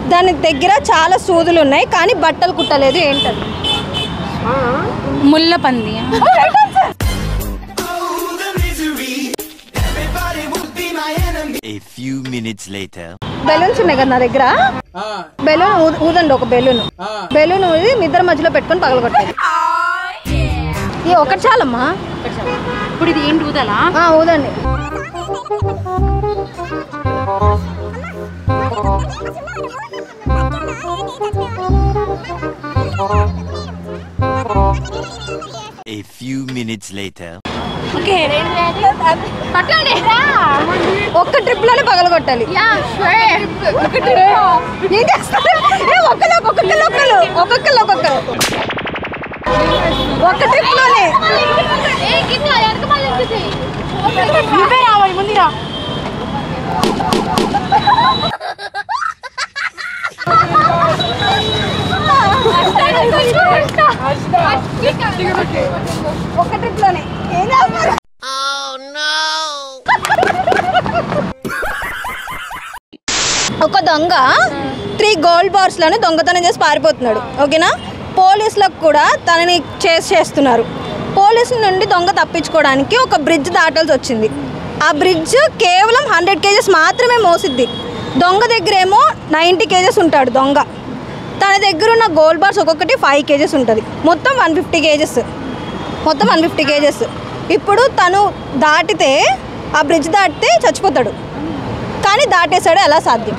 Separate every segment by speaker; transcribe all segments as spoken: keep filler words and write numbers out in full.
Speaker 1: దాని దగ్గర చాలా సూదులు ఉన్నాయి కానీ బట్టలు కుట్టలేదు. ఏంటది?
Speaker 2: ముళ్ళ పంది.
Speaker 3: A few minutes later.
Speaker 1: Balloons ఉన్నాయి కదా నా దగ్గర. బెలూన్ ఊదండి, ఒక బెలూన్ బెలూన్ ఊది మీ ఇద్దరి మధ్యలో పెట్టుకొని పగలగొట్టాలి. ఈ ఒకటి చాలమ్మా.
Speaker 2: ఇప్పుడు ఇది ఏంటి ఊదలా?
Speaker 1: ఊదండి.
Speaker 3: A few minutes later.
Speaker 2: Okay
Speaker 1: ఒక్క ట్రిప్ లోనే పగలగొట్టాలి. ఒక్కరు ఒక్కొక్కరు ఒక్కొక్కరు ఒక్కొక్కరు ఒక్క ట్రిప్ లోనే
Speaker 2: రావాలి ముందుగా.
Speaker 1: ఒక్క ట్రిప్ లోనే ఏం చేస్తారు? ఒక దొంగ త్రీ గోల్డ్ బార్స్ లను దొంగతనం చేసి పారిపోతున్నాడు. ఓకేనా? పోలీసులకు కూడా తనని చేసి చేస్తున్నారు. పోలీసుల నుండి దొంగ తప్పించుకోవడానికి ఒక బ్రిడ్జ్ దాటాల్సి వచ్చింది. ఆ బ్రిడ్జ్ కేవలం హండ్రెడ్ కేజెస్ మాత్రమే మోసిద్ది. దొంగ దగ్గర ఏమో నైంటీ కేజెస్ ఉంటాడు దొంగ. తన దగ్గర ఉన్న గోల్డ్ బార్స్ ఒక్కొక్కటి ఫైవ్ కేజెస్ ఉంటుంది. మొత్తం వన్ ఫిఫ్టీ కేజెస్ మొత్తం వన్ ఫిఫ్టీ కేజెస్ ఇప్పుడు తను దాటితే, ఆ బ్రిడ్జ్ దాటితే చచ్చిపోతాడు. కానీ దాటేశాడు. ఎలా సాధ్యం?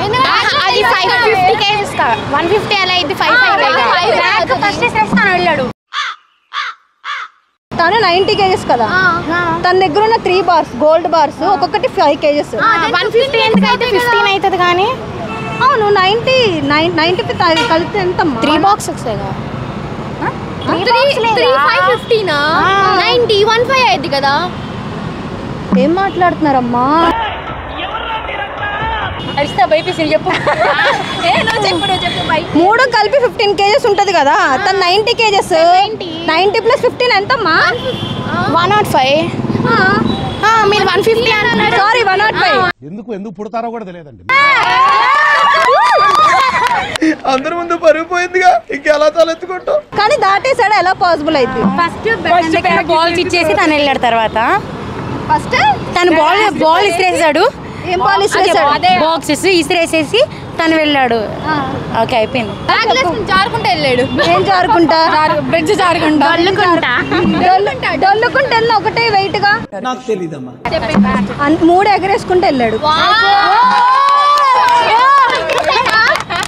Speaker 1: తను నైంటీ కేజెస్ కదా. తన దగ్గర ఉన్న త్రీ బార్స్ గోల్డ్ బార్స్ ఒక్కొక్కటి ఫైవ్ కేజెస్.
Speaker 2: అవుతుంది కానీ
Speaker 1: అవును నైంటీ నైన్ నైంటీ కలిపితే ఎంత? త్రీ బాక్సెస్ కదా. ఏం మాట్లాడుతున్నారమ్మా? మూడు కలిపి ఫిఫ్టీన్ కేజెస్ ఉంటది కదా. తను ninety kgs. Ninety plus fifteen ఎంతమ్మా?
Speaker 2: One nought five. మీరు వన్ ఫిఫ్టీ అన్నారు.
Speaker 1: Sorry one nought five.
Speaker 4: ఎందుకు ఎందుకు పుడతారో కూడా తెలియదండి. అందరి ముందు పరిగిపోయిందిగా, ఇంకెలా తలెత్తుకుంటాం.
Speaker 1: కానీ దాటేసాడు. ఎలా పాసిబుల్ అయింది?
Speaker 2: ఫస్ట్ బాల్స్ ఇచ్చేసి తను వెళ్ళాడు. తర్వాత
Speaker 1: ఫస్ట్
Speaker 2: తను బాల్ బాల్ ఇసిరేసాడు.
Speaker 1: ఏం బాల్ ఇసిరేసాడు?
Speaker 2: బాక్సెస్ ఇసిరేసేసి తను వెళ్ళాడు. ఓకే అయిపోయింది.
Speaker 1: జారుకుంటా వెళ్ళాడు. ఏం జారుకుంటా?
Speaker 2: బ్రిడ్జ్ జారుకుంటా
Speaker 1: డొల్లుకుంటా వెళ్ళిన ఒకటే వెయిట్ గా.
Speaker 4: నాకు తెలీదమ్మా.
Speaker 1: మూడు ఎగరేసుకుంటూ వెళ్ళాడు.